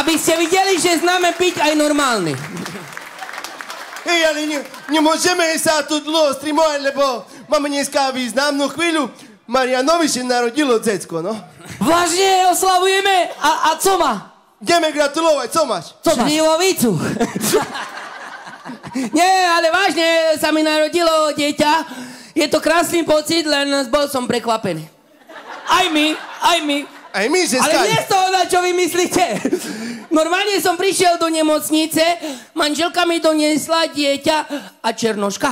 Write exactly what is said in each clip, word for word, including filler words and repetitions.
Aby ste videli, že známe byť aj normálny. Hej, ale ne, nemôžeme sa tu dlho streamovať, lebo máme dneska významnú chvíľu. Marianovi sa narodilo decko, no. Vážne oslavujeme? A, a co má? Ideme gratulovať, co máš? Co máš? Šlivovicu. Nie, ale vážne sa mi narodilo dieťa. Je to krásny pocit, len bol som prekvapený. Aj my, aj my. Aj my, že Ale skaj. nie z toho, na čo vy myslíte. Normálne som prišiel do nemocnice, manželka mi doniesla dieťa a černoška.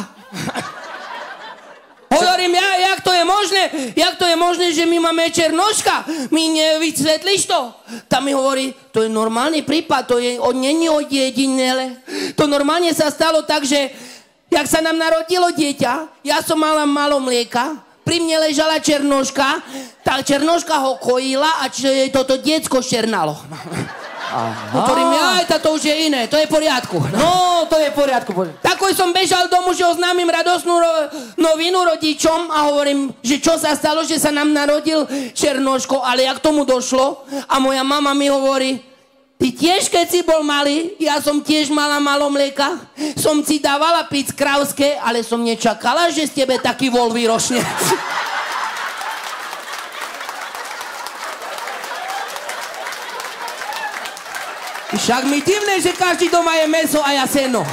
Hovorím, ja, jak to je možné? Jak to je možné, že my máme černoška? Mi nevysvetlíš to? Tam mi hovorí, to je normálny prípad, to je, on není ojedinele. To normálne sa stalo tak, že jak sa nám narodilo dieťa, ja som mala málo mlieka, pri mne ležala černoška, tá černoška ho kojila a č- toto diecko šernalo. Hovorím, jaj, to už je iné, to je v poriadku. No, to je v poriadku. Takoj som bežal domu, že oznámim radosnú ro- novinu rodičom a hovorím, že čo sa stalo, že sa nám narodil černoško, ale jak tomu došlo a moja mama mi hovorí, ty tiež, keď si bol malý, ja som tiež mala malo mlieka, som si dávala piť krávské, ale som nečakala, že z tebe taký vol vyrošne. Však mi divné, že každý doma je mäso a ja seno.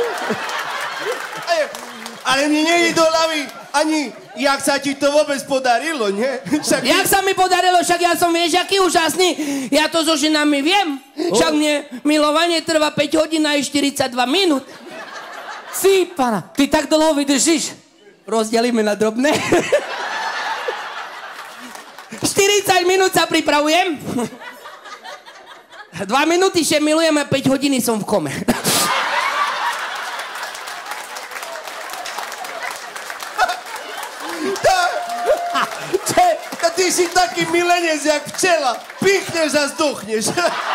Ale mne nejde do hlavy ani, jak sa ti to vôbec podarilo, nie? Však Jak sa mi podarilo, však ja som, vieš, aký úžasný. Ja to so ženami viem. Však mne milovanie trvá päť hodín a štyridsaťdva minút. Si, pána, ty tak dlho vydržíš? Rozdelíme na drobné. štyridsať minút sa pripravujem. dva minúty še milujem a päť hodiny som v kome. A ty si taký milenec, jak včela. Pichneš a zdochneš.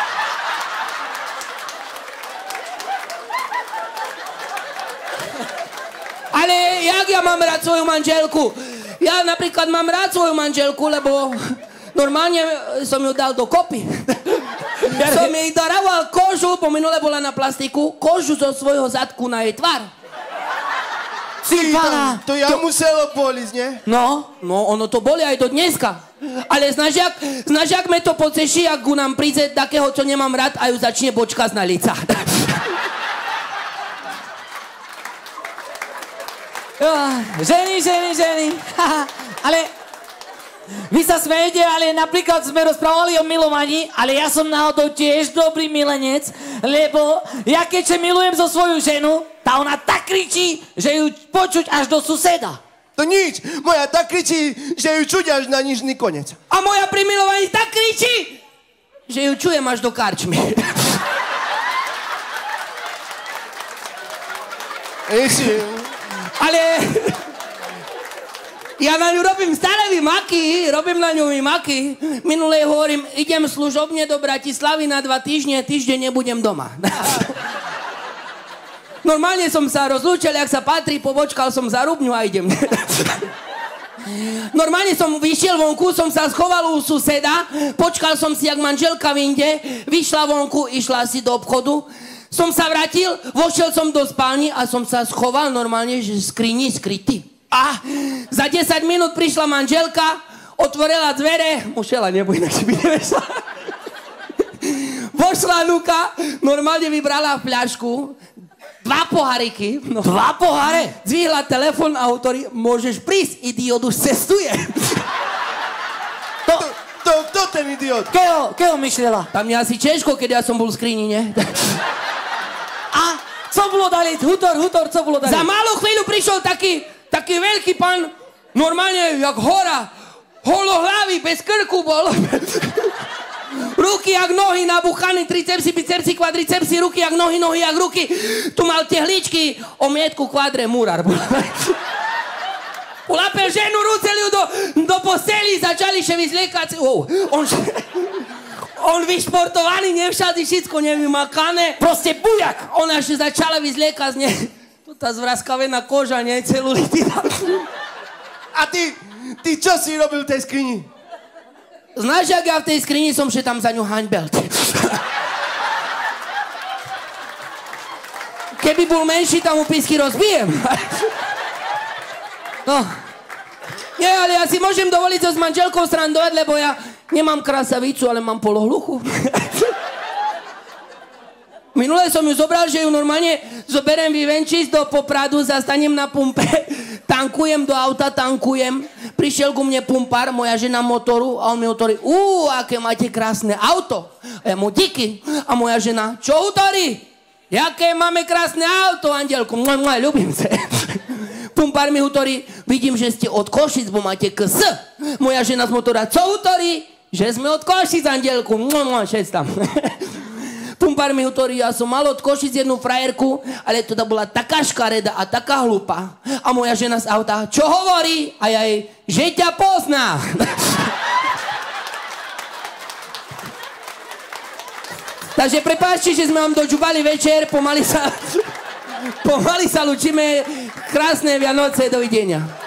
Ale jak ja mám rád svoju manželku? Ja napríklad mám rád svoju manželku, lebo normálne som ju dal do kopy. Som jej daroval kožu, po minule bola na plastiku, kožu zo svojho zadku na jej tvár. Si, to, to ja to... muselo boliť, nie? No, no, ono to boli aj do dneska. Ale znaš, jak, znaš, jak me to poceší, ak ku nám príde takého, čo nemám rád a ju začne bočkať na lica. Ženy, ženy, ženy. Ale vy sa smejete, ale napríklad sme rozprávali o milovaní, ale ja som náhodou tiež dobrý milenec, lebo ja keďže milujem so svoju ženu, tá ona tak kričí, že ju počuť až do suseda. To nič, moja tak kričí, že ju čuť až na nižný konec. A moja pri milovaní tak kričí, že ju čujem až do karčmy. Ešte. Ale ja na ňu robím stále vymaky, robím na ňu vymaky. Minulej hovorím, idem služobne do Bratislavy na dva týždne, týždeň nebudem doma. Normálne som sa rozlúčil, jak sa patrí, pobočkal som za rubňu a idem. Normálne som vyšiel vonku, som sa schoval u suseda, počkal som si, jak manželka vyjde, vyšla vonku, išla si do obchodu, som sa vrátil, vošiel som do spálni a som sa schoval normálne, že v skrini skrytý. A za desať minút prišla manželka, otvorila dvere, mušela, neboj, inak by nevešla. Vošla Nuka, normálne vybrala fľašku, dva poháriky. No, dva poháre? Zvihla telefon a hovorí, môžeš prísť, idiot už cestuje. To, to, to ten idiot. Keho, keho myšlela? Tam mňa asi Češko, keď ja som bol v skrini, nie? A co bolo dali? Hutor, hutor, co bolo dali? Za malú chvíľu prišiel taký, taký veľký pán, normálne jak hora, holohlavý, bez krku bol. Ruky jak nohy nabuchané, tricepsy, bicepsy, kvadricepsy, ruky jak nohy, nohy jak ruky. Tu mal tehličky, omietku, kvadre, murar. Ulapel ženu, rucel ju do, do posteli, začali še vyzliekať. Oh, on, on vyšportovaný, nevšady, všetko nevymakané. Proste bujak. Ona še začala vyzliekať z nej. Tu tá zvraskavená koža, nie, celulitina. A ty, ty čo si robil v tej skrini? Znáš, jak ja v tej skrini som, že tam za ňu haňbel. Keby bol menší, tam mu písky rozbijem. No. Nie, ale ja si môžem dovoliť so s manželkou srandovať, lebo ja nemám krasavicu, ale mám polohluchu. Minule som ju zobral, že ju normálne zoberiem vyvenčiť do Popradu, zastanem na pumpe, tankujem do auta, tankujem. Prišiel ku mne pumpár, moja žena motoru a on mi hovorí, uú, aké máte krásne auto. A ja mu díky. A moja žena, čo hovorí? Jaké máme krásne auto, Andelku. Mwah, mwah, ľubím sa. Pumpár mi hovorí, vidím, že ste od Košic, bo máte ks. Moja žena z motora, čo hovorí? Že sme od Košic, Andelku. Mwah, mwah, šesť tam. Pumpár mi hovorí, ja som mal od Košic jednu frajerku, ale teda bola taká škareda a taká hlúpa. A moja žena z auta, čo hovorí? A ja jej, že ťa pozná. Takže prepáčte, že sme vám dočúpali večer, pomaly sa, pomaly sa lučíme. Krásne Vianoce, dovidenia.